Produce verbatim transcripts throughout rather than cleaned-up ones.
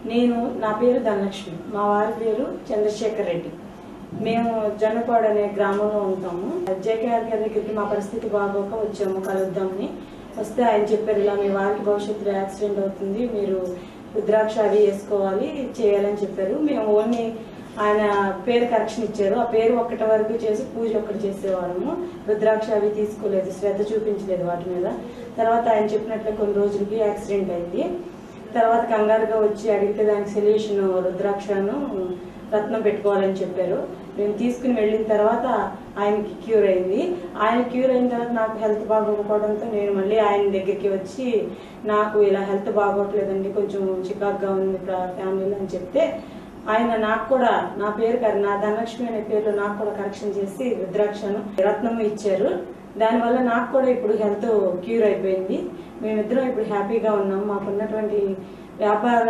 నేను నా పేరు ధనలక్ష్మి, మా వారి పేరు చంద్రశేఖర్ రెడ్డి. మేము జొన్నపాడు అనే గ్రామంలో ఉంటాము. జేకేఆర్ గారి దగ్గరికి మా పరిస్థితి బాగోక వచ్చాము కలుద్దామని. వస్తే ఆయన చెప్పారు, ఇలా మీ వారికి భవిష్యత్తులో యాక్సిడెంట్ అవుతుంది, మీరు రుద్రాక్ష అవి వేసుకోవాలి చేయాలని చెప్పారు. మేము ఓన్లీ ఆయన పేరు కరెక్షన్ ఇచ్చారు, ఆ పేరు ఒక్కటి వరకు చేసి పూజ ఒక్కటి చేసేవాళ్ళము. రుద్రాక్ష అవి తీసుకోలేదు, శ్రద్ధ చూపించలేదు వాటి మీద. తర్వాత ఆయన చెప్పినట్లు కొన్ని రోజులకి యాక్సిడెంట్ అయింది. తర్వాత కంగారుగా వచ్చి అడిగితే దానికి సొల్యూషన్ రుద్రాక్షను రత్నం పెట్టుకోవాలని చెప్పారు. మేము తీసుకుని వెళ్ళిన తర్వాత ఆయనకి క్యూర్ అయింది. ఆయన క్యూర్ అయిన తర్వాత నాకు హెల్త్ బాగోకపోవడంతో నేను మళ్ళీ ఆయన దగ్గరికి వచ్చి, నాకు ఇలా హెల్త్ బాగోట్లేదండి, కొంచెం చికాక్గా ఉంది ఫ్యామిలీలో అని చెప్తే ఆయన నాకు కూడా నా పేరు నా ధనలక్ష్మి అనే పేరులో నాకు కూడా కరెక్షన్ చేసి రుద్రాక్షను రత్నము ఇచ్చారు. దానివల్ల నాకు కూడా ఇప్పుడు హెల్త్ క్యూర్ అయిపోయింది. మేమిద్దరం ఇప్పుడు హ్యాపీగా ఉన్నాం. మాకున్నటువంటి వ్యాపార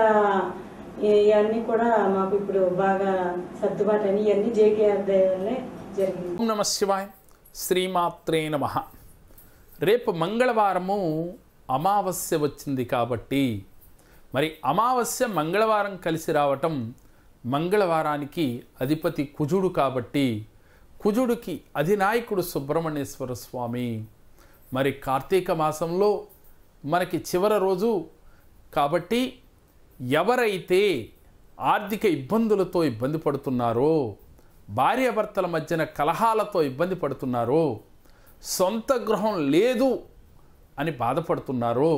ఇవన్నీ కూడా మాకు ఇప్పుడు బాగా సర్దుబాటు అని ఇవన్నీ జేకేఆర్ దయవల్లే జరిగింది. ఓం నమః శివాయ. శ్రీమాత్రే నమః. రేపు మంగళవారము అమావాస్య వచ్చింది కాబట్టి, మరి అమావాస్య మంగళవారం కలిసి రావటం, మంగళవారానికి అధిపతి కుజుడు కాబట్టి కుజుడికి అధినాయకుడు సుబ్రహ్మణ్యేశ్వర స్వామి. మరి కార్తీక మాసంలో మనకి చివరి రోజు కాబట్టి ఎవరైతే ఆర్థిక ఇబ్బందులతో ఇబ్బంది పడుతున్నారో, భార్యాభర్తల మధ్యన కలహాలతో ఇబ్బంది పడుతున్నారో, సొంత గృహం లేదు అని బాధపడుతున్నారో,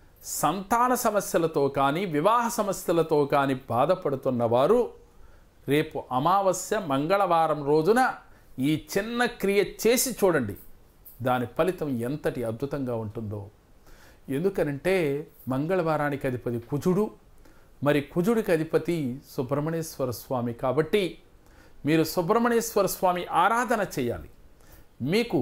సంతాన సమస్యలతో కానీ వివాహ సమస్యలతో కానీ బాధపడుతున్నవారు రేపు అమావాస్య మంగళవారం రోజున ఈ చిన్న క్రియ చేసి చూడండి, దాని ఫలితం ఎంతటి అద్భుతంగా ఉంటుందో. ఎందుకనంటే మంగళవారానికి అధిపతి కుజుడు, మరి కుజుడికి అధిపతి సుబ్రహ్మణ్యేశ్వర స్వామి కాబట్టి మీరు సుబ్రహ్మణ్యేశ్వర స్వామి ఆరాధన చేయాలి. మీకు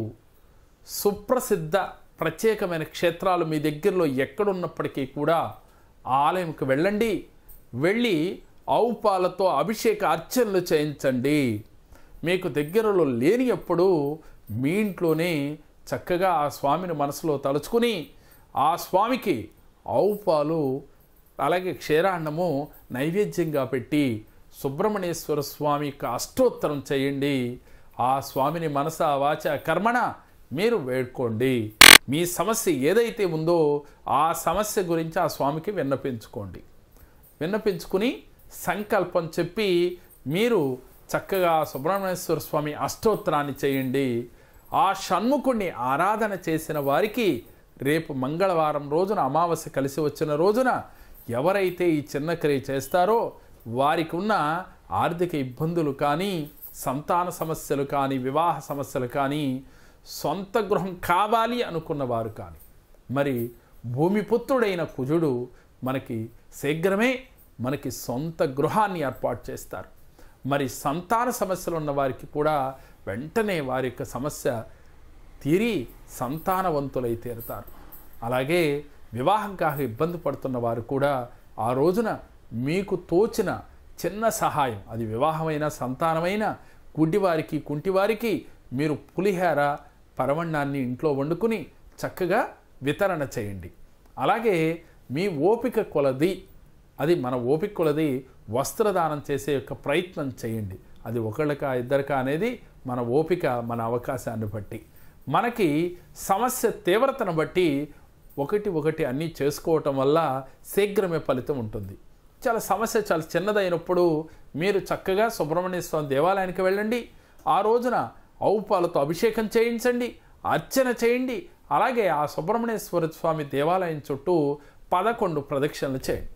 సుప్రసిద్ధ ప్రత్యేకమైన క్షేత్రాలు మీ దగ్గరలో ఎక్కడున్నప్పటికీ కూడా ఆ ఆలయంకి వెళ్ళండి. వెళ్ళి ఆవు పాలతో అభిషేక అర్చనలు చేయించండి. మీకు దగ్గరలో లేని ఎప్పుడు మీ ఇంట్లోనే చక్కగా ఆ స్వామిని మనసులో తలుచుకుని ఆ స్వామికి ఆవు పాలు అలాగే క్షీరాన్నము నైవేద్యంగా పెట్టి సుబ్రహ్మణ్యేశ్వర స్వామికి అష్టోత్తరం చేయండి. ఆ స్వామిని మనస వాచ కర్మణ మీరు వేడుకోండి. మీ సమస్య ఏదైతే ఉందో ఆ సమస్య గురించి ఆ స్వామికి విన్నపించుకోండి. విన్నపించుకుని సంకల్పం చెప్పి మీరు చక్కగా సుబ్రహ్మణ్యేశ్వర స్వామి అష్టోత్తరాన్ని చేయండి. ఆ షణ్ముఖుణ్ణి ఆరాధన చేసిన వారికి రేపు మంగళవారం రోజున అమావాస్య కలిసి వచ్చిన రోజున ఎవరైతే ఈ చిన్న క్రియ చేస్తారో వారికి ఉన్న ఆర్థిక ఇబ్బందులు కానీ, సంతాన సమస్యలు కానీ, వివాహ సమస్యలు కానీ, సొంత గృహం కావాలి అనుకున్నవారు కానీ, మరి భూమిపుత్రుడైన కుజుడు మనకి శీఘ్రమే మనకి సొంత గృహాన్ని ఏర్పాటు చేస్తారు. మరి సంతాన సమస్యలు ఉన్న వారికి కూడా వెంటనే వారి యొక్క సమస్య తీరి సంతానవంతులై తీరుతారు. అలాగే వివాహం కాక ఇబ్బంది పడుతున్న వారు కూడా ఆ రోజున మీకు తోచిన చిన్న సహాయం, అది వివాహమైన సంతానమైన గుడ్డివారికి కుంటివారికి మీరు పులిహార పరమన్నాన్ని ఇంట్లో వండుకుని చక్కగా వితరణ చేయండి. అలాగే మీ ఓపిక కొలది, అది మన ఓపిక కొలది వస్త్రదానం చేసే యొక్క ప్రయత్నం చేయండి. అది ఒకళ్ళకా ఇద్దరికా అనేది మన ఓపిక, మన అవకాశాన్ని బట్టి, మనకి సమస్య తీవ్రతను బట్టి ఒకటి ఒకటి అన్నీ చేసుకోవటం వల్ల శీఘ్రమే ఫలితం ఉంటుంది. చాలా సమస్య చాలా చిన్నదైనప్పుడు మీరు చక్కగా సుబ్రహ్మణ్య స్వామి దేవాలయానికి వెళ్ళండి. ఆ రోజున ఆవు పాలతో అభిషేకం చేయించండి, అర్చన చేయండి. అలాగే ఆ సుబ్రహ్మణ్యేశ్వర స్వామి దేవాలయం చుట్టూ పదకొండు ప్రదక్షిణలు చేయండి.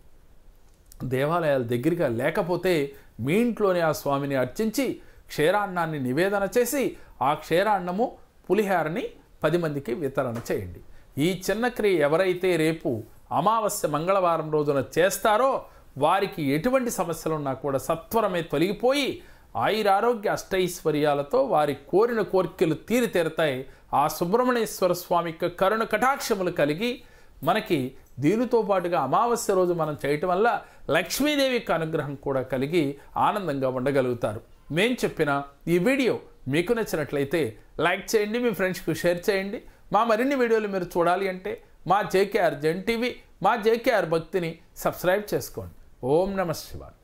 దేవాలయాల దగ్గరగా లేకపోతే మీ ఇంట్లోనే ఆ స్వామిని అర్చించి క్షీరాన్నాన్ని నివేదన చేసి ఆ క్షీరాన్నము పులిహారని పది మందికి వితరణ చేయండి. ఈ చిన్న క్రియ ఎవరైతే రేపు అమావాస్య మంగళవారం రోజున చేస్తారో వారికి ఎటువంటి సమస్యలున్నా కూడా సత్వరమే తొలగిపోయి ఆయురారోగ్య అష్టైశ్వర్యాలతో వారి కోరిన కోరికలు తీరి తీరుతాయి. ఆ సుబ్రహ్మణ్యేశ్వర స్వామి యొక్క కరుణ కటాక్షములు కలిగి మనకి దీనితో పాటుగా అమావాస్య రోజు మనం చేయటం వల్ల లక్ష్మీదేవి యొక్క అనుగ్రహం కూడా కలిగి ఆనందంగా ఉండగలుగుతారు. మేము చెప్పిన ఈ వీడియో మీకు నచ్చినట్లయితే లైక్ చేయండి, మీ ఫ్రెండ్స్కి షేర్ చేయండి. మా మరిన్ని వీడియోలు మీరు చూడాలి అంటే మా జేకేఆర్ జెన్ టీవీ, మా జేకేఆర్ భక్తిని సబ్స్క్రైబ్ చేసుకోండి. ఓం నమ శివాయ.